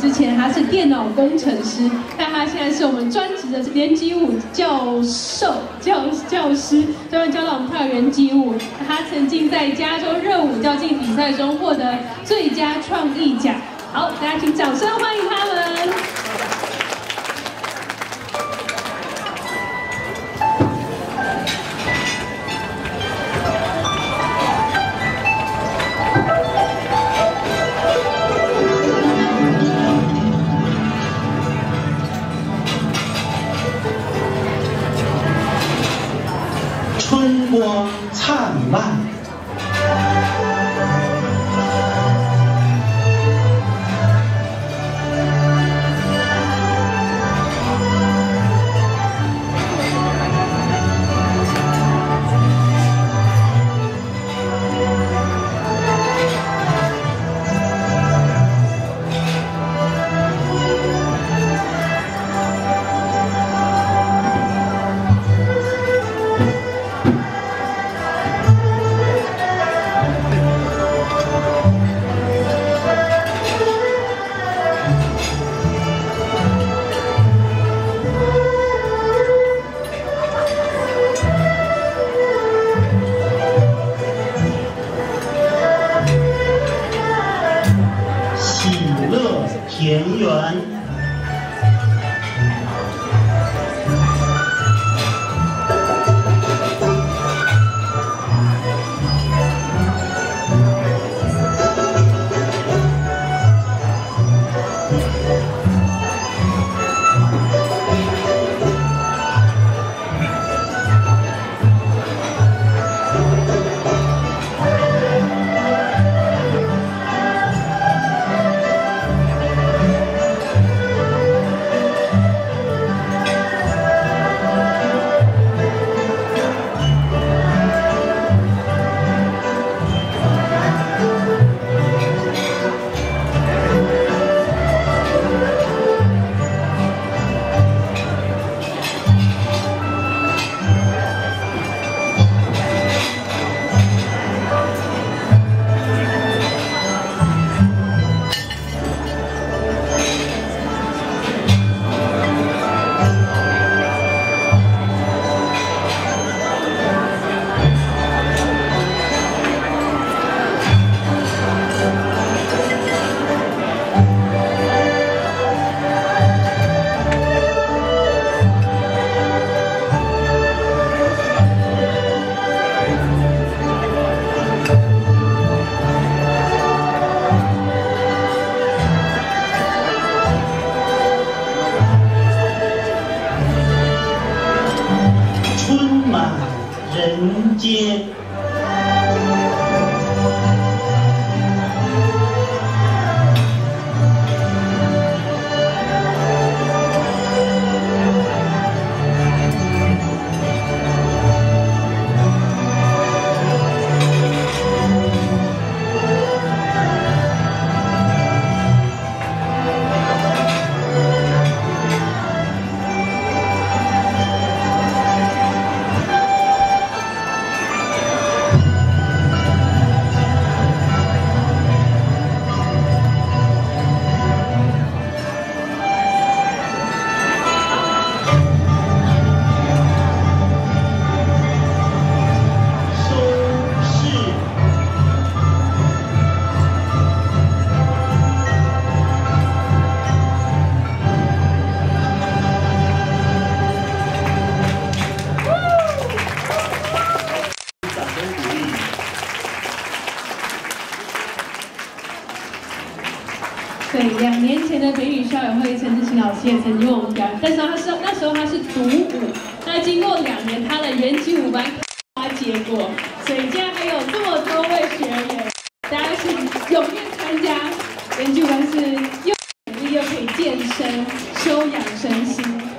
之前他是电脑工程师，但他现在是我们专职的连击舞教师，专门教导我们跳圆击舞。他曾经在加州热舞较劲比赛中获得最佳创意奖。好，大家请掌声欢迎他们。 春光灿烂。 田园。 人间。 对，2年前的北语校友会，陈志勤老师也曾经为我们表演，但是那时候他是独舞，那经过2年，他的圆击舞班发结果，所以现在还有这么多位学员，大家请踊跃参加。圆击舞班是又美丽又可以健身、修养身心。